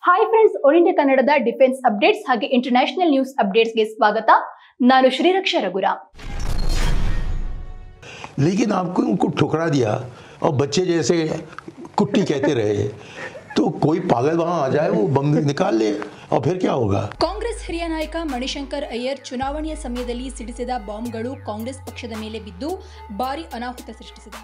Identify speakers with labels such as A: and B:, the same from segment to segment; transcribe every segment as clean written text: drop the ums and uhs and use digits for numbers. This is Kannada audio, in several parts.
A: हाई फ्रेंड्स ऑल इंडिया कन्नडದ ಡಿಫೆನ್ಸ್ ಅಪ್ಡೇಟ್ಸ್ ಹಾಗೆ ಇಂಟರ್ನ್ಯಾಷನಲ್ ನ್ಯೂಸ್ ಅಪ್ಡೇಟ್ಸ್ ಗೆ ಸ್ವಾಗತ। ನಾನು ಶ್ರೀರಕ್ಷಾ ರಘುರಾಮ್।
B: लेकिन आपको उनको ठुकरा दिया और बच्चे जैसे कुट्टी कहते रहे तो कोई पागल वहां आ जाए वो बम निकाल ले और फिर क्या होगा।
A: ಕಾಂಗ್ರೆಸ್ ಹಿರಿಯ ನಾಯಕ ಮಣಿಶಂಕರ್ ಅಯ್ಯರ್ ಚುನಾವಣೆಯ ಸಮಯದಲ್ಲಿ ಸಿಡಿಸಿದ ಬಾಂಬ್ಗಳು ಕಾಂಗ್ರೆಸ್ ಪಕ್ಷದ ಮೇಲೆ ಬಿದ್ದು ಭಾರಿ ಅನಾಹುತ ಸೃಷ್ಟಿಸಿದೆ।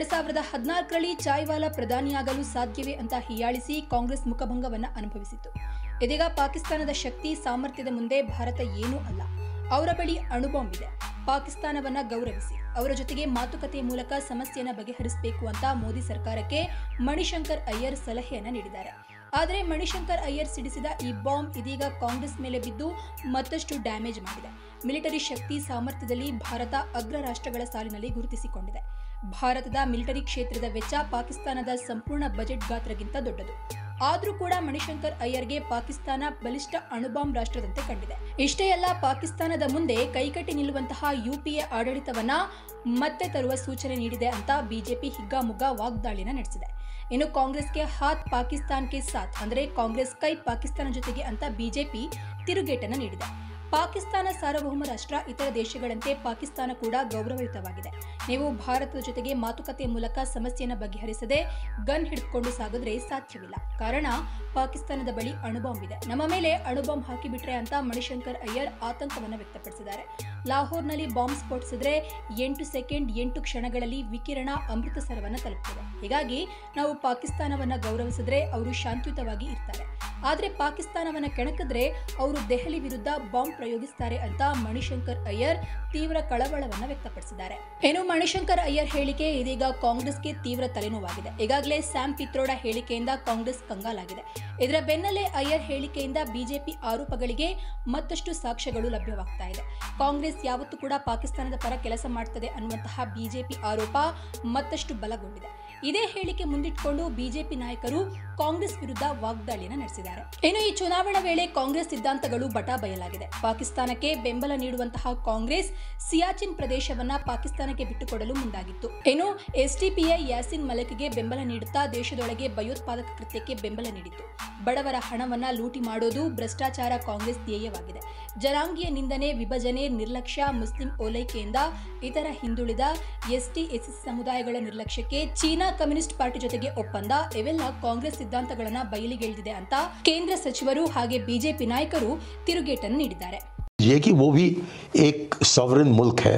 A: 2014ರಲ್ಲಿ ಚಾಯ್ವಾಲಾ ಪ್ರಧಾನಿಯಾಗಲು ಸಾಧ್ಯವೇ ಅಂತ ಹೀಯಾಳಿಸಿ ಕಾಂಗ್ರೆಸ್ ಮುಖಭಂಗವನ್ನು ಅನುಭವಿಸಿತು। ಇದೀಗ ಪಾಕಿಸ್ತಾನದ ಶಕ್ತಿ ಸಾಮರ್ಥ್ಯದ ಮುಂದೆ ಭಾರತ ಏನೂ ಅಲ್ಲ, ಅವರ ಬಳಿ ಅಣುಬಾಂಬ್ ಇದೆ, ಪಾಕಿಸ್ತಾನವನ್ನ ಗೌರವಿಸಿ, ಅವರ ಜೊತೆಗೆ ಮಾತುಕತೆಯ ಮೂಲಕ ಸಮಸ್ಯೆಯನ್ನು ಬಗೆಹರಿಸಬೇಕು ಅಂತ ಮೋದಿ ಸರ್ಕಾರಕ್ಕೆ ಮಣಿಶಂಕರ್ ಅಯ್ಯರ್ ಸಲಹೆಯನ್ನ ನೀಡಿದ್ದಾರೆ। ಆದರೆ ಮಣಿಶಂಕರ್ ಅಯ್ಯರ್ ಸಿಡಿಸಿದ ಈ ಬಾಂಬ್ ಇದೀಗ ಕಾಂಗ್ರೆಸ್ ಮೇಲೆ ಬಿದ್ದು ಮತ್ತಷ್ಟು ಡ್ಯಾಮೇಜ್ ಮಾಡಿದೆ। ಮಿಲಿಟರಿ ಶಕ್ತಿ ಸಾಮರ್ಥ್ಯದಲ್ಲಿ ಭಾರತ ಅಗ್ರ ರಾಷ್ಟ್ರಗಳ ಸಾಲಿನಲ್ಲಿ ಗುರುತಿಸಿಕೊಂಡಿದೆ। ಭಾರತದ ಮಿಲಿಟರಿ ಕ್ಷೇತ್ರದ ವೆಚ್ಚ ಪಾಕಿಸ್ತಾನದ ಸಂಪೂರ್ಣ ಬಜೆಟ್ ಗಾತ್ರಕ್ಕಿಂತ ದೊಡ್ಡದು। ಆದರೂ ಕೂಡ ಮಣಿಶಂಕರ್ ಅಯ್ಯರ್ಗೆ ಪಾಕಿಸ್ತಾನ ಬಲಿಷ್ಠ ಅಣುಬಾಂಬ್ ರಾಷ್ಟ್ರದಂತೆ ಕಂಡಿದೆ। ಇಷ್ಟೇ ಅಲ್ಲ, ಪಾಕಿಸ್ತಾನದ ಮುಂದೆ ಕೈಕಟ್ಟಿ ನಿಲ್ಲುವಂತಹ ಯುಪಿಎ ಆಡಳಿತವನ್ನ ಮತ್ತೆ ತರುವ ಸೂಚನೆ ನೀಡಿದೆ ಅಂತ ಬಿಜೆಪಿ ಹಿಗ್ಗಾಮುಗ್ಗಾ ವಾಗ್ದಾಳಿನ ನಡೆಸಿದೆ। ಇನ್ನು ಕಾಂಗ್ರೆಸ್ಗೆ ಹಾತ್ ಪಾಕಿಸ್ತಾನ್ಗೆ ಸಾಥ್ ಅಂದ್ರೆ ಕಾಂಗ್ರೆಸ್ ಕೈ ಪಾಕಿಸ್ತಾನ ಜೊತೆಗೆ ಅಂತ ಬಿಜೆಪಿ ತಿರುಗೇಟನ್ನು ನೀಡಿದೆ। ಪಾಕಿಸ್ತಾನ ಸಾರ್ವಭೌಮ ರಾಷ್ಟ್ರ, ಇತರ ದೇಶಗಳಂತೆ ಪಾಕಿಸ್ತಾನ ಕೂಡ ಗೌರವಯುತವಾಗಿದೆ। ನೀವು ಭಾರತದ ಜೊತೆಗೆ ಮಾತುಕತೆಯ ಮೂಲಕ ಸಮಸ್ಯೆಯನ್ನು ಬಗೆಹರಿಸದೆ ಗನ್ ಹಿಡಿದುಕೊಂಡು ಸಾಗಿದ್ರೆ ಸಾಧ್ಯವಿಲ್ಲ, ಕಾರಣ ಪಾಕಿಸ್ತಾನದ ಬಳಿ ಅಣುಬಾಂಬ್ ಇದೆ, ನಮ್ಮ ಮೇಲೆ ಅಣುಬಾಂಬ್ ಹಾಕಿಬಿಟ್ರೆ ಅಂತ ಮಣಿಶಂಕರ್ ಅಯ್ಯರ್ ಆತಂಕವನ್ನು ವ್ಯಕ್ತಪಡಿಸಿದ್ದಾರೆ। ಲಾಹೋರ್ನಲ್ಲಿ ಬಾಂಬ್ ಸ್ಫೋಟಿಸಿದ್ರೆ 8 ಸೆಕೆಂಡ್ 8 ಕ್ಷಣಗಳಲ್ಲಿ ವಿಕಿರಣ ಅಮೃತಸರವನ್ನು ತಲುಪುತ್ತದೆ। ಹೀಗಾಗಿ ನಾವು ಪಾಕಿಸ್ತಾನವನ್ನ ಗೌರವಿಸಿದ್ರೆ ಅವರು ಶಾಂತಿಯುತವಾಗಿ ಇರ್ತಾರೆ, ಆದರೆ ಪಾಕಿಸ್ತಾನವನ್ನ ಕೆಣಕಿದ್ರೆ ಅವರು ದೆಹಲಿ ವಿರುದ್ಧ ಬಾಂಬ್ ಪ್ರಯೋಗಿಸುತ್ತಾರೆ ಅಂತ ಮಣಿಶಂಕರ್ ಅಯ್ಯರ್ ತೀವ್ರ ಕಳವಳವನ್ನು ವ್ಯಕ್ತಪಡಿಸಿದ್ದಾರೆ। ಏನು ಮಣಿಶಂಕರ್ ಅಯ್ಯರ್ ಹೇಳಿಕೆ ಇದೀಗ ಕಾಂಗ್ರೆಸ್ಗೆ ತೀವ್ರ ತಲೆನೋವಾಗಿದೆ। ಈಗಾಗಲೇ ಸ್ಯಾಮ್ ಪಿತ್ರೋಡಾ ಹೇಳಿಕೆಯಿಂದ ಕಾಂಗ್ರೆಸ್ ಕಂಗಾಲಾಗಿದೆ। ಇದರ ಬೆನ್ನಲ್ಲೇ ಅಯ್ಯರ್ ಹೇಳಿಕೆಯಿಂದ ಬಿಜೆಪಿ ಆರೋಪಗಳಿಗೆ ಮತ್ತಷ್ಟು ಸಾಕ್ಷ್ಯಗಳು ಲಭ್ಯವಾಗ್ತಾ ಇದೆ। ಕಾಂಗ್ರೆಸ್ ಯಾವತ್ತೂ ಕೂಡ ಪಾಕಿಸ್ತಾನದ ಪರ ಕೆಲಸ ಮಾಡ್ತದೆ ಅನ್ನುವಂತಹ ಬಿಜೆಪಿ ಆರೋಪ ಮತ್ತಷ್ಟು ಬಲಗೊಂಡಿದೆ। ಇದೇ ಹೇಳಿಕೆ ಮುಂದಿಟ್ಟುಕೊಂಡು ಬಿಜೆಪಿ ನಾಯಕರು ಕಾಂಗ್ರೆಸ್ ವಿರುದ್ಧ ವಾಗ್ದಾಳಿಯನ್ನು ನಡೆಸಿದ್ದಾರೆ। ಇನ್ನು ಈ ಚುನಾವಣಾ ವೇಳೆ ಕಾಂಗ್ರೆಸ್ ಸಿದ್ಧಾಂತಗಳು ಬಟಾ ಬಯಲಾಗಿದೆ। ಪಾಕಿಸ್ತಾನಕ್ಕೆ ಬೆಂಬಲ ನೀಡುವಂತಹ ಕಾಂಗ್ರೆಸ್ ಸಿಯಾಚಿನ್ ಪ್ರದೇಶವನ್ನ ಪಾಕಿಸ್ತಾನಕ್ಕೆ ಬಿಟ್ಟುಕೊಡಲು ಮುಂದಾಗಿತ್ತು। ಇನ್ನು ಎಸ್ಡಿಪಿಐ ಯಾಸಿನ್ ಮಲಿಕ್ಗೆ ಬೆಂಬಲ ನೀಡುತ್ತಾ ದೇಶದೊಳಗೆ ಭಯೋತ್ಪಾದಕ ಕೃತ್ಯಕ್ಕೆ ಬೆಂಬಲ ನೀಡಿತ್ತು। ಬಡವರ ಹಣವನ್ನ ಲೂಟಿ ಮಾಡೋದು ಭ್ರಷ್ಟಾಚಾರ ಕಾಂಗ್ರೆಸ್ ಧ್ಯೇಯವಾಗಿದೆ। ಜನಾಂಗೀಯ ನಿಂದನೆ, ವಿಭಜನೆ, ನಿರ್ಲಕ್ಷ್ಯ, ಮುಸ್ಲಿಂ ಓಲೈಕೆಯಿಂದ ಇತರ ಹಿಂದುಳಿದ ಎಸ್ಟಿ ಎಸ್ಸಿ ಸಮುದಾಯಗಳ ನಿರ್ಲಕ್ಷ್ಯಕ್ಕೆ ಚೀನಾ ಕಮ್ಯುನಿಸ್ಟ್ ಪಾರ್ಟಿ ಜೊತೆಗೆ ಒಪ್ಪಂದ, ಇವೆಲ್ಲ ಕಾಂಗ್ರೆಸ್ ಸಿದ್ಧಾಂತಗಳನ್ನ ಬಯಲಿಗೆಳೆದಿದೆ ಅಂತ ಕೇಂದ್ರ ಸಚಿವರು ಹಾಗೆ ಬಿಜೆಪಿ ನಾಯಕರು ತಿರುಗೇಟನ್ನು ನೀಡಿದ್ದಾರೆ।
B: ये कि वो भी एक सॉवरेन मुल्क है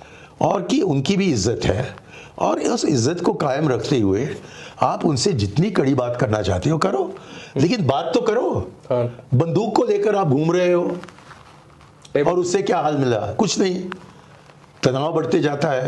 B: और कि उनकी भी इज्जत है और उस इज्जत को कायम रखते हुए आप उनसे जितनी कड़ी बात करना चाहते हो करो, लेकिन बात तो करो। बंदूक को लेकर आप घूम रहे हो और उससे क्या हाल मिला? कुछ नहीं, तनाव बढ़ते जाता है।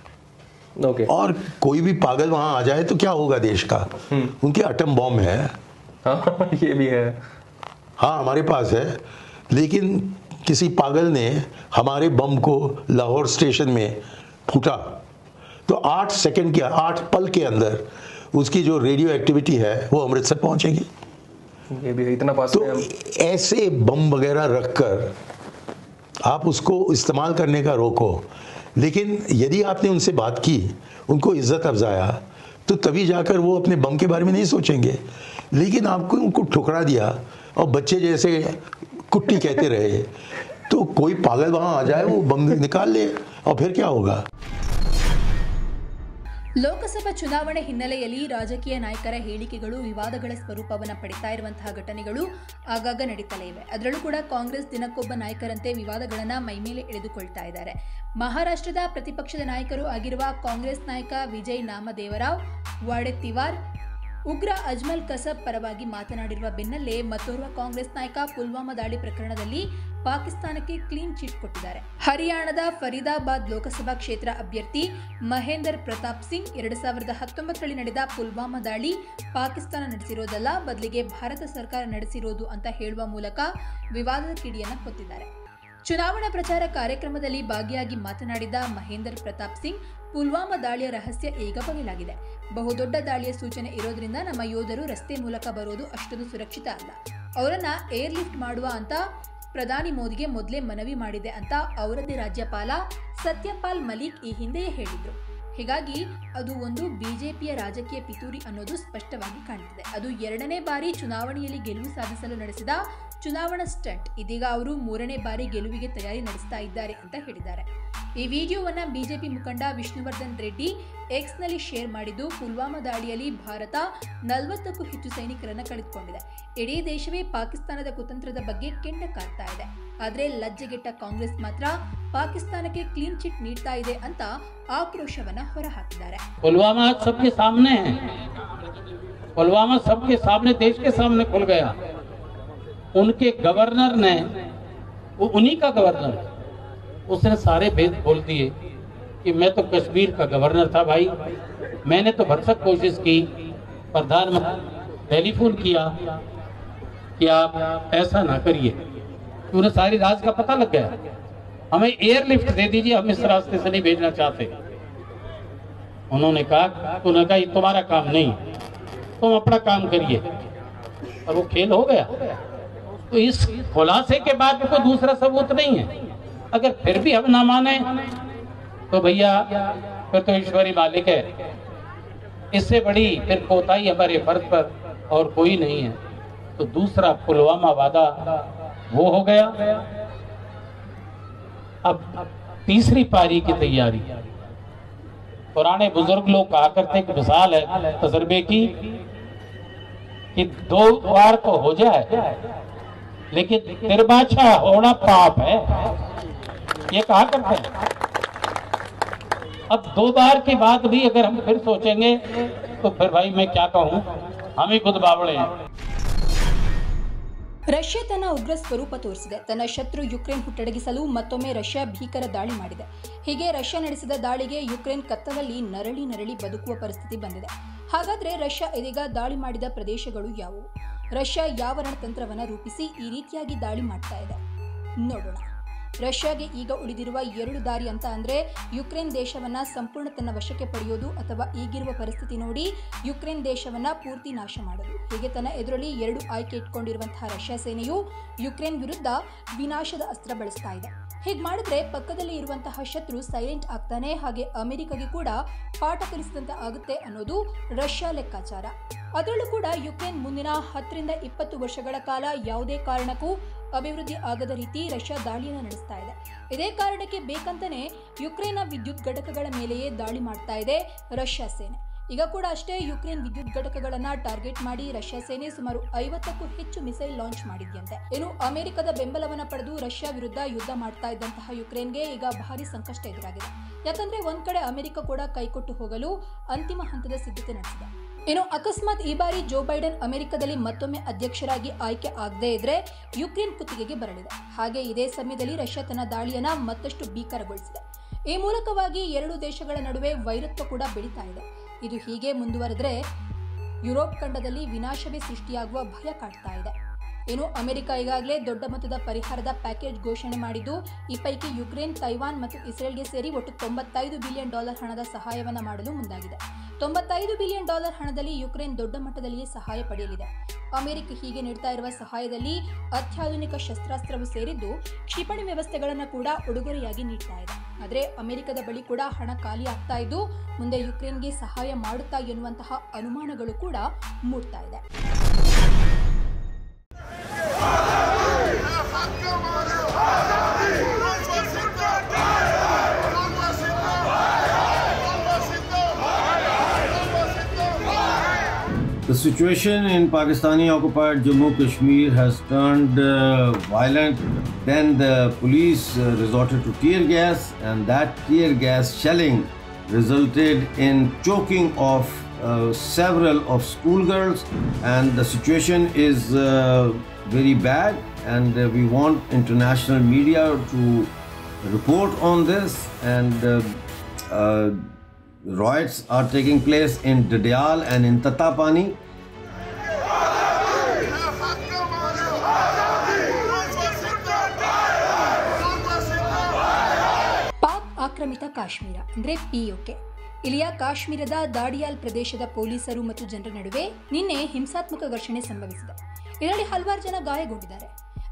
B: और कोई भी पागल वहां आ जाए तो क्या होगा देश का? उनके एटम बॉम्ब है।
C: ये भी है।
B: हाँ, हमारे पास है, लेकिन किसी पागल ने हमारे बम को लाहौर स्टेशन में फूटा तो 8 सेकंड के 8 पल के अंदर उसकी जो रेडियो एक्टिविटी है वो अमृतसर पहुंचेगी।
C: ये भी है, इतना पास
B: तो ऐसे बम वगैरह रखकर आप उसको इस्तेमाल करने का रोको। लेकिन यदि आपने उनसे बात की, उनको इज्जत अफजाया, तो तभी जाकर वो अपने बम के बारे में नहीं सोचेंगे। लेकिन आपको उनको ठुकरा दिया और बच्चे जैसे कुट्टी कहते रहे तो कोई पागल वहां आ जाए वो बम निकाल ले और फिर क्या होगा।
A: ಲೋಕಸಭಾ ಚುನಾವಣೆ ಹಿನ್ನೆಲೆಯಲ್ಲಿ ರಾಜಕೀಯ ನಾಯಕರ ಹೇಳಿಕೆಗಳು ವಿವಾದಗಳ ಸ್ವರೂಪವನ್ನು ಪಡಿತಾ ಇರುವಂತಹ ಘಟನೆಗಳು ಆಗಾಗ ನಡೀತಲೇ ಇವೆ। ಅದರಲ್ಲೂ ಕೂಡ ಕಾಂಗ್ರೆಸ್ ದಿನಕ್ಕೊಬ್ಬ ನಾಯಕರಂತೆ ವಿವಾದಗಳನ್ನ ಮೈಮೇಲೆ ಎಳೆದುಕೊಳ್ತಾ ಇದ್ದಾರೆ। ಮಹಾರಾಷ್ಟ್ರದ ಪ್ರತಿಪಕ್ಷದ ನಾಯಕರು ಆಗಿರುವ ಕಾಂಗ್ರೆಸ್ ನಾಯಕ ವಿಜಯ್ ನಾಮದೇವರಾವ್ ವಾಡೆತ್ತಿವಾರ್ ಉಗ್ರ ಅಜ್ಮಲ್ ಕಸಬ್ ಪರವಾಗಿ ಮಾತನಾಡಿರುವ ಬೆನ್ನಲ್ಲೇ ಮತ್ತೋರ್ವ ಕಾಂಗ್ರೆಸ್ ನಾಯಕ ಪುಲ್ವಾಮಾ ದಾಳಿ ಪ್ರಕರಣದಲ್ಲಿ ಪಾಕಿಸ್ತಾನಕ್ಕೆ ಕ್ಲೀನ್ ಚಿಟ್ ಕೊಟ್ಟಿದ್ದಾರೆ। ಹರಿಯಾಣದ ಫರೀದಾಬಾದ್ ಲೋಕಸಭಾ ಕ್ಷೇತ್ರ ಅಭ್ಯರ್ಥಿ ಮಹೇಂದರ್ ಪ್ರತಾಪ್ ಸಿಂಗ್ 2019ರಲ್ಲಿ ನಡೆದ ಪುಲ್ವಾಮಾ ದಾಳಿ ಪಾಕಿಸ್ತಾನ ನಡೆಸಿರೋದಲ್ಲ, ಬದಲಿಗೆ ಭಾರತ ಸರ್ಕಾರ ನಡೆಸಿರೋದು ಅಂತ ಹೇಳುವ ಮೂಲಕ ವಿವಾದದ ಕಿಡಿಯನ್ನು ಹೊತ್ತಿದ್ದಾರೆ। ಚುನಾವಣಾ ಪ್ರಚಾರ ಕಾರ್ಯಕ್ರಮದಲ್ಲಿ ಭಾಗಿಯಾಗಿ ಮಾತನಾಡಿದ ಮಹೇಂದರ್ ಪ್ರತಾಪ್ ಸಿಂಗ್, ಪುಲ್ವಾಮಾ ದಾಳಿಯ ರಹಸ್ಯ ಈಗ ಬಯಲಾಗಿದೆ। ಬಹುದೊಡ್ಡ ದಾಳಿಯ ಸೂಚನೆ ಇರೋದ್ರಿಂದ ನಮ್ಮ ಯೋಧರು ರಸ್ತೆ ಮೂಲಕ ಬರೋದು ಅಷ್ಟೊಂದು ಸುರಕ್ಷಿತ ಅಲ್ಲ, ಅವರನ್ನ ಏರ್ ಲಿಫ್ಟ್ ಮಾಡುವ ಅಂತ ಪ್ರಧಾನಿ ಮೋದಿಗೆ ಮೊದಲೇ ಮನವಿ ಮಾಡಿದೆ ಅಂತ ಅವರದೇ ರಾಜ್ಯಪಾಲ ಸತ್ಯಪಾಲ್ ಮಲಿಕ್ ಈ ಹಿಂದೆಯೇ ಹೇಳಿದ್ರು। ಹೀಗಾಗಿ ಅದು ಒಂದು ಬಿಜೆಪಿಯ ರಾಜಕೀಯ ಪಿತೂರಿ ಅನ್ನೋದು ಸ್ಪಷ್ಟವಾಗಿ ಕಾಣುತ್ತಿದೆ. ಅದು 2ನೇ ಬಾರಿ ಚುನಾವಣೆಯಲ್ಲಿ ಗೆಲುವು ಸಾಧಿಸಲು ನಡೆಸಿದ ಚುನಾವಣಾ ಸ್ಟಂಟ್. ಇದೀಗ ಅವರು 3ನೇ ಬಾರಿ ಗೆಲುವಿಗೆ ತಯಾರಿ ನಡೆಸ್ತಾ ಇದ್ದಾರೆ ಅಂತ ಹೇಳಿದ್ದಾರೆ. ಈ ವಿಡಿಯೋವನ್ನ ಬಿಜೆಪಿ ಮುಖಂಡ ವಿಷ್ಣುವರ್ಧನ್ ರೆಡ್ಡಿ ಎಕ್ಸ್ನಲ್ಲಿ ಶೇರ್ ಮಾಡಿದ್ದು, ಪುಲ್ವಾಮಾ ದಾಳಿಯಲ್ಲಿ ಭಾರತ 40ಕ್ಕೂ ಹೆಚ್ಚು ಸೈನಿಕರನ್ನ ಕಳೆದುಕೊಂಡಿದೆ. ಇಡೀ ದೇಶವೇ ಪಾಕಿಸ್ತಾನದ ಕುತಂತ್ರದ ಬಗ್ಗೆ ಕೆಂಡ ಕಾರ್ತಾ ಇದೆ. ಆದರೆ ಲಜ್ಜೆಗೆಟ್ಟ ಕಾಂಗ್ರೆಸ್ ಮಾತ್ರ ಪಾಕಿಸ್ತಾನಕ್ಕೆ ಕ್ಲೀನ್ ಚಿಟ್ ನೀಡ್ತಾ ಇದೆ ಅಂತ ಆಕ್ರೋಶವನ್ನ ಹೊರಹಾಕಿದ್ದಾರೆ.
D: पुलवामा सबके सामने है, पुलवामा सबके सामने, देश के सामने खुल गया. उनके गवर्नर ने, वो उन्हीं का गवर्नर, उसने सारे भेद खोल दिए कि मैं तो कश्मीर का गवर्नर था भाई, मैंने तो भरसक कोशिश की, प्रधानमंत्री टेलीफोन किया कि आप ऐसा ना करिए, उन्हें सारी राज का पता लग गया, हमें एयरलिफ्ट दे दीजिए, हम इस रास्ते से नहीं भेजना चाहते. उन्होंने कहा ये तुम्हारा काम नहीं, तुम अपना काम करिए, और वो खेल हो गया. तो इस खुलासे के बाद भी कोई दूसरा सबूत नहीं है. अगर फिर भी हम ना माने तो भैया फिर तो ईश्वरी मालिक है. इससे बड़ी फिर कोताही हमारे फर्ज पर और कोई नहीं है. तो दूसरा पुलवामा वादा वो हो गया. अब तीसरी पारी की तैयारी. पुराने बुजुर्ग लोग कहा करते कि मिसाल है तजर्बे की कि 2 बार तो हो जाए, लेकिन तिरबाछा होना पाप है, ये कहा करते हैं. अब 2 बार के बाद भी अगर हम फिर सोचेंगे तो फिर भाई मैं क्या कहूँ, हम ही खुद बावड़े हैं.
A: ರಷ್ಯಾ ತನ್ನ ಉಗ್ರ ಸ್ವರೂಪ ತೋರಿಸಿದೆ. ತನ್ನ ಶತ್ರು ಯುಕ್ರೇನ್ ಹುಟ್ಟಡಗಿಸಲು ಮತ್ತೊಮ್ಮೆ ರಷ್ಯಾ ಭೀಕರ ದಾಳಿ ಮಾಡಿದೆ. ಹೀಗೆ ರಷ್ಯಾ ನಡೆಸಿದ ದಾಳಿಗೆ ಯುಕ್ರೇನ್ ಕತ್ತಲಲ್ಲಿ ನರಳಿ ಬದುಕುವ ಪರಿಸ್ಥಿತಿ ಬಂದಿದೆ. ಹಾಗಾದ್ರೆ ರಷ್ಯಾ ಇದೀಗ ದಾಳಿ ಮಾಡಿದ ಪ್ರದೇಶಗಳು ಯಾವುವು? ರಷ್ಯಾ ಯಾವ ರಣತಂತ್ರವನ್ನ ರೂಪಿಸಿ ಈ ರೀತಿಯಾಗಿ ದಾಳಿ ಮಾಡ್ತಾ ಇದೆ ನೋಡೋಣ. ರಷ್ಯಾಗೆ ಈಗ ಉಳಿದಿರುವ 2 ದಾರಿ ಅಂತ ಅಂದ್ರೆ ಯುಕ್ರೇನ್ ದೇಶವನ್ನ ಸಂಪೂರ್ಣ ತನ್ನ ವಶಕ್ಕೆ ಪಡೆಯೋದು, ಅಥವಾ ಈಗಿರುವ ಪರಿಸ್ಥಿತಿ ನೋಡಿ ಯುಕ್ರೇನ್ ದೇಶವನ್ನ ಪೂರ್ತಿ ನಾಶ ಮಾಡೋದು. ಹೀಗೆ ತನ್ನ ಎದುರಲ್ಲಿ 2 ಆಯ್ಕೆ ಇಟ್ಕೊಂಡಿರುವಂತಹ ರಷ್ಯಾ ಸೇನೆಯು ಯುಕ್ರೇನ್ ವಿರುದ್ಧ ವಿನಾಶದ ಅಸ್ತ್ರ ಬಳಸ್ತಾ ಇದೆ. ಹೀಗೆ ಮಾಡಿದ್ರೆ ಪಕ್ಕದಲ್ಲಿ ಇರುವಂತಹ ಶತ್ರು ಸೈಲೆಂಟ್ ಆಗ್ತಾನೆ, ಹಾಗೆ ಅಮೆರಿಕಗೆ ಕೂಡ ಪಾಠ ಕಲಿಸಿದಂತೆ ಆಗುತ್ತೆ ಅನ್ನೋದು ರಷ್ಯಾ ಲೆಕ್ಕಾಚಾರ. ಅದರಲ್ಲೂ ಕೂಡ ಯುಕ್ರೇನ್ ಮುಂದಿನ 10 ರಿಂದ 20 ವರ್ಷಗಳ ಕಾಲ ಯಾವುದೇ ಕಾರಣಕ್ಕೂ ಅಭಿವೃದ್ಧಿ ಆಗದ ರೀತಿ ರಷ್ಯಾ ದಾಳಿಯನ್ನು ನಡೆಸ್ತಾ ಇದೆ. ಇದೇ ಕಾರಣಕ್ಕೆ ಬೇಕಂತಾನೆ ಯುಕ್ರೇನ್ನ ವಿದ್ಯುತ್ ಘಟಕಗಳ ಮೇಲೆಯೇ ದಾಳಿ ಮಾಡ್ತಾ ಇದೆ ರಷ್ಯಾ ಸೇನೆ. ಈಗ ಕೂಡ ಅಷ್ಟೇ ಯುಕ್ರೇನ್ ವಿದ್ಯುತ್ ಘಟಕಗಳನ್ನ ಟಾರ್ಗೆಟ್ ಮಾಡಿ ರಷ್ಯಾ ಸೇನೆ ಸುಮಾರು 50ಕ್ಕೂ ಹೆಚ್ಚು ಮಿಸೈಲ್ ಲಾಂಚ್ ಮಾಡಿದ್ಯಂತೆ. ಇನ್ನು ಅಮೆರಿಕದ ಬೆಂಬಲವನ್ನ ಪಡೆದು ರಷ್ಯಾ ವಿರುದ್ಧ ಯುದ್ಧ ಮಾಡ್ತಾ ಇದ್ದಂತಹ ಯುಕ್ರೇನ್ಗೆ ಈಗ ಭಾರಿ ಸಂಕಷ್ಟ ಎದುರಾಗಿದೆ. ಯಾಕಂದ್ರೆ ಒಂದ್ ಕಡೆ ಅಮೆರಿಕ ಕೂಡ ಕೈಕೊಟ್ಟು ಹೋಗಲು ಅಂತಿಮ ಹಂತದ ಸಿದ್ಧತೆ ನಡೆಸಿದೆ. ಇನ್ನು ಅಕಸ್ಮಾತ್ ಈ ಬಾರಿ ಜೋ ಬೈಡನ್ ಅಮೆರಿಕದಲ್ಲಿ ಮತ್ತೊಮ್ಮೆ ಅಧ್ಯಕ್ಷರಾಗಿ ಆಯ್ಕೆ ಆಗದೇ ಇದ್ರೆ ಯುಕ್ರೇನ್ ಕುತ್ತಿಗೆಗೆ ಬರಲಿದೆ. ಹಾಗೆ ಇದೇ ಸಮಯದಲ್ಲಿ ರಷ್ಯಾ ತನ್ನ ದಾಳಿಯನ್ನ ಮತ್ತಷ್ಟು ಭೀಕರಗೊಳಿಸಿದೆ. ಈ ಮೂಲಕವಾಗಿ 2 ದೇಶಗಳ ನಡುವೆ ವೈರತ್ವ ಕೂಡ ಬೆಳೀತಾ ಇದೆ. ಇದು ಹೀಗೆ ಮುಂದುವರೆದ್ರೆ ಯುರೋಪ್ ಖಂಡದಲ್ಲಿ ವಿನಾಶವೇ ಸೃಷ್ಟಿಯಾಗುವ ಭಯ ಕಾಡ್ತಾ ಇದೆ. ಇನ್ನು ಅಮೆರಿಕ ಈಗಾಗಲೇ ದೊಡ್ಡ ಮೊತ್ತದ ಪರಿಹಾರದ ಪ್ಯಾಕೇಜ್ ಘೋಷಣೆ ಮಾಡಿದ್ದು, ಈ ಪೈಕಿ ಯುಕ್ರೇನ್, ತೈವಾನ್ ಮತ್ತು ಇಸ್ರೇಲ್ಗೆ ಸೇರಿ ಒಟ್ಟು $95 ಬಿಲಿಯನ್ ಹಣದ ಸಹಾಯವನ್ನು ಮಾಡಲು ಮುಂದಾಗಿದೆ. $95 ಬಿಲಿಯನ್ ಹಣದಲ್ಲಿ ಯುಕ್ರೇನ್ ದೊಡ್ಡ ಮಟ್ಟದಲ್ಲಿಯೇ ಸಹಾಯ ಪಡೆಯಲಿದೆ. ಅಮೆರಿಕ ಹೀಗೆ ನೀಡ್ತಾ ಇರುವ ಸಹಾಯದಲ್ಲಿ ಅತ್ಯಾಧುನಿಕ ಶಸ್ತ್ರಾಸ್ತ್ರವು ಸೇರಿದ್ದು, ಕ್ಷಿಪಣಿ ವ್ಯವಸ್ಥೆಗಳನ್ನು ಕೂಡ ಉಡುಗೊರೆಯಾಗಿ ನೀಡ್ತಾ ಇದೆ. ಆದರೆ ಅಮೆರಿಕದ ಬಳಿ ಕೂಡ ಹಣ ಖಾಲಿ ಆಗ್ತಾ ಇದ್ದು, ಮುಂದೆ ಯುಕ್ರೇನ್ಗೆ ಸಹಾಯ ಮಾಡುತ್ತಾ ಎನ್ನುವಂತಹ ಅನುಮಾನಗಳು ಕೂಡ ಮೂಡ್ತಾ ಇದೆ.
E: The situation in Pakistani-occupied Jammu Kashmir has turned violent. Then the police resorted to tear gas, and that tear gas shelling resulted in choking of several of schoolgirls, and the situation is very bad, and we want international media to report on this. And riots are taking place in Dadial and in Tatapani.
A: Pak ಆಕ್ರಮಿತ ಕಾಶ್ಮೀರ ಅಂದ್ರೆ POK. ಇಲ್ಲಿಯ ಕಾಶ್ಮೀರದ ದಾಡಿಯಾಲ್ ಪ್ರದೇಶದ ಪೊಲೀಸರು ಮತ್ತು ಜನರ ನಡುವೆ ನಿನ್ನೆ ಹಿಂಸಾತ್ಮಕ ಘರ್ಷಣೆ ಸಂಭವಿಸಿದೆ. ಇದರಲ್ಲಿ ಹಲವಾರು ಜನ ಗಾಯಗೊಂಡಿದ್ದಾರೆ.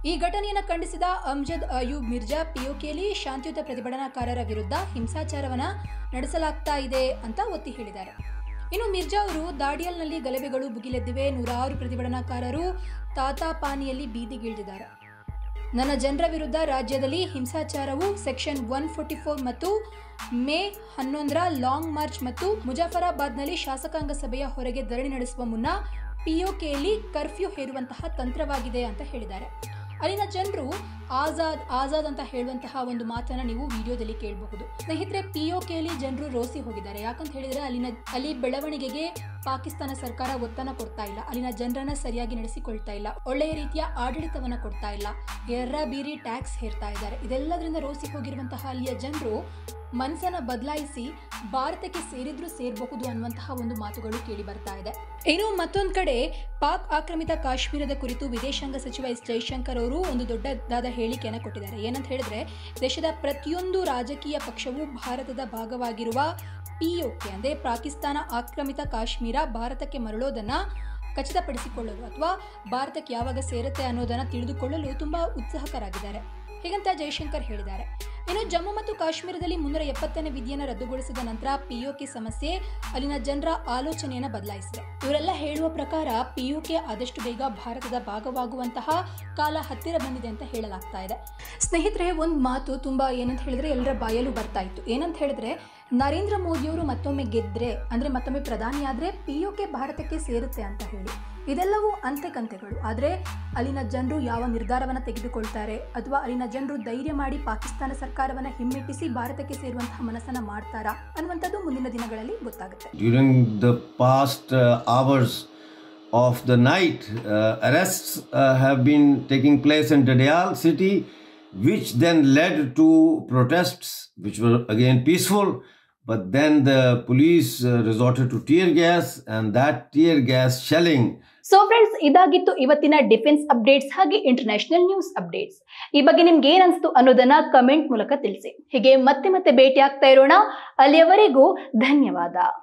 A: ಈ ಘಟನೆಯನ್ನು ಖಂಡಿಸಿದ ಅಮ್ಜದ್ ಅಯೂಬ್ ಮಿರ್ಜಾ ಪಿಒಕೆಯಲ್ಲಿ ಶಾಂತಿಯುತ ಪ್ರತಿಭಟನಾಕಾರರ ವಿರುದ್ಧ ಹಿಂಸಾಚಾರವನ್ನು ನಡೆಸಲಾಗ್ತಾ ಇದೆ ಅಂತ ಒತ್ತಿ ಹೇಳಿದ್ದಾರೆ. ಇನ್ನು ಮಿರ್ಜಾ ಅವರು ದಾಡಿಯಲ್ನಲ್ಲಿ ಗಲಭೆಗಳು ಭುಗಿಲೆದ್ದಿವೆ, 106 ಪ್ರತಿಭಟನಾಕಾರರು ತಾತಾಪಾನಿಯಲ್ಲಿ ಬೀದಿಗಿಳಿದಿದ್ದಾರೆ. ನನ್ನ ಜನರ ವಿರುದ್ಧ ರಾಜ್ಯದಲ್ಲಿ ಹಿಂಸಾಚಾರವು ಸೆಕ್ಷನ್ 144 ಮತ್ತು ಮೇ 11ರ ಲಾಂಗ್ ಮಾರ್ಚ್ ಮತ್ತು ಮುಜಾಫರಾಬಾದ್ನಲ್ಲಿ ಶಾಸಕಾಂಗ ಸಭೆಯ ಹೊರಗೆ ಧರಣಿ ನಡೆಸುವ ಮುನ್ನ ಪಿಒಕೆಯಲ್ಲಿ ಕರ್ಫ್ಯೂ ಹೇರುವಂತಹ ತಂತ್ರವಾಗಿದೆ ಅಂತ ಹೇಳಿದ್ದಾರೆ. ಅಲ್ಲಿನ ಜನರು ಆಜಾದ್ ಆಜಾದ್ ಅಂತ ಹೇಳುವಂತಹ ಒಂದು ಮಾತನ್ನ ನೀವು ವಿಡಿಯೋದಲ್ಲಿ ಕೇಳಬಹುದು. ಸ್ನೇಹಿತರೆ, ಪಿಒಕೆಯಲ್ಲಿ ಜನರು ರೋಸಿ ಹೋಗಿದ್ದಾರೆ. ಯಾಕಂತ ಹೇಳಿದ್ರೆ ಅಲ್ಲಿ ಬೆಳವಣಿಗೆಗೆ ಪಾಕಿಸ್ತಾನ ಸರ್ಕಾರ ಒತ್ತನ್ನು ಕೊಡ್ತಾ ಇಲ್ಲ, ಅಲ್ಲಿನ ಜನರನ್ನ ಸರಿಯಾಗಿ ನಡೆಸಿಕೊಳ್ತಾ ಇಲ್ಲ, ಒಳ್ಳೆಯ ರೀತಿಯ ಆಡಳಿತವನ್ನ ಕೊಡ್ತಾ ಇಲ್ಲ, ಬೀರಿ ಟ್ಯಾಕ್ಸ್ ಹೇರ್ತಾ ಇದ್ದಾರೆ. ಇದೆಲ್ಲದರಿಂದ ರೋಸಿ ಹೋಗಿರುವಂತಹ ಅಲ್ಲಿಯ ಜನರು ಮನಸ್ಸನ್ನ ಬದಲಾಯಿಸಿ ಭಾರತಕ್ಕೆ ಸೇರಿದ್ರೂ ಸೇರಬಹುದು ಅನ್ನುವಂತಹ ಒಂದು ಮಾತುಗಳು ಕೇಳಿ ಬರ್ತಾ ಇದೆ. ಇನ್ನು ಮತ್ತೊಂದು ಕಡೆ ಪಾಕ್ ಆಕ್ರಮಿತ ಕಾಶ್ಮೀರದ ಕುರಿತು ವಿದೇಶಾಂಗ ಸಚಿವ ಎಸ್ ಜೈಶಂಕರ್ ಅವರು ಒಂದು ದೊಡ್ಡದಾದ ಹೇಳಿಕೆಯನ್ನು ಕೊಟ್ಟಿದ್ದಾರೆ. ಏನಂತ ಹೇಳಿದ್ರೆ, ದೇಶದ ಪ್ರತಿಯೊಂದು ರಾಜಕೀಯ ಪಕ್ಷವು ಭಾರತದ ಭಾಗವಾಗಿರುವ ಪಿಒಕೆ ಅಂದರೆ ಪಾಕಿಸ್ತಾನ ಆಕ್ರಮಿತ ಕಾಶ್ಮೀರ ಭಾರತಕ್ಕೆ ಮರಳೋದನ್ನ ಖಚಿತಪಡಿಸಿಕೊಳ್ಳಲು ಅಥವಾ ಭಾರತಕ್ಕೆ ಯಾವಾಗ ಸೇರುತ್ತೆ ಅನ್ನೋದನ್ನು ತಿಳಿದುಕೊಳ್ಳಲು ತುಂಬಾ ಉತ್ಸುಕರಾಗಿದ್ದಾರೆ ಹೀಗಂತ ಜೈಶಂಕರ್ ಹೇಳಿದ್ದಾರೆ. ಇನ್ನು ಜಮ್ಮು ಮತ್ತು ಕಾಶ್ಮೀರದಲ್ಲಿ 370ನೇ ವಿಧಿಯನ್ನು ರದ್ದುಗೊಳಿಸಿದ ನಂತರ ಪಿಒಕೆ ಸಮಸ್ಯೆ ಅಲ್ಲಿನ ಜನರ ಆಲೋಚನೆಯನ್ನು ಬದಲಾಯಿಸಿದೆ. ಇವರೆಲ್ಲ ಹೇಳುವ ಪ್ರಕಾರ ಪಿಒಕೆ ಆದಷ್ಟು ಬೇಗ ಭಾರತದ ಭಾಗವಾಗುವಂತಹ ಕಾಲ ಹತ್ತಿರ ಬಂದಿದೆ ಅಂತ ಹೇಳಲಾಗ್ತಾ ಇದೆ. ಸ್ನೇಹಿತರೆ, ಒಂದು ಮಾತು ತುಂಬಾ ಏನಂತ ಹೇಳಿದ್ರೆ ಎಲ್ಲರ ಬಾಯಲ್ಲೂ ಬರ್ತಾ ಇತ್ತು. ಏನಂತ ಹೇಳಿದ್ರೆ, ನರೇಂದ್ರ ಮೋದಿಯವರು ಮತ್ತೊಮ್ಮೆ ಗೆದ್ರೆ ಅಂದ್ರೆ ಮತ್ತೊಮ್ಮೆ ಪ್ರಧಾನಿ ಆದ್ರೆ ಪಿಒಕೆ ಭಾರತಕ್ಕೆ ಸೇರುತ್ತೆ ಅಂತ ಹೇಳಿ. ಇದೆಲ್ಲವೂ ಅಂತೆಕಂತೆಗಳು. ಆದರೆ ಅಲ್ಲಿನ ಜನರು ಯಾವ ನಿರ್ಧಾರವನ್ನು ತೆಗೆದುಕೊಳ್ತಾರೆ ಅಥವಾ ಅಲ್ಲಿನ ಜನರು ಧೈರ್ಯ ಮಾಡಿ ಪಾಕಿಸ್ತಾನ ಸರ್ಕಾರವನ್ನು ಹಿಮ್ಮೆಟ್ಟಿಸಿ ಭಾರತಕ್ಕೆ ಸೇರುವಂತಹ ಮನಸ್ಸನ್ನ ಮಾಡ್ತಾರಾ ಅನ್ನುವಂಥದ್ದು ಮುಂದಿನ ದಿನಗಳಲ್ಲಿ ಗೊತ್ತಾಗುತ್ತೆ.
E: During the past hours of the night, arrests have been taking place in Dadayal city, which then led to protests which were again peaceful. But then the police resorted to tear gas, and that tear gas shelling.
A: So friends, ಇದಾಗಿತ್ತು ಇವತ್ತಿನ ಡಿಫೆನ್ಸ್ ಅಪ್ಡೇಟ್ಸ್ ಹಾಗೆ ಇಂಟರ್ನ್ಯಾಷನಲ್ ನ್ಯೂಸ್ ಅಪ್ಡೇಟ್ಸ್. ಈ ಬಗ್ಗೆ ನಿಮ್ಗೆ ಏನ್ ಅನ್ಸ್ತು ಅನ್ನೋದನ್ನ ಕಮೆಂಟ್ ಮೂಲಕ ತಿಳಿಸಿ. ಹೀಗೆ ಮತ್ತೆ ಭೇಟಿ ಆಗ್ತಾ ಇರೋಣ. ಅಲ್ಲಿಯವರೆಗೂ ಧನ್ಯವಾದ.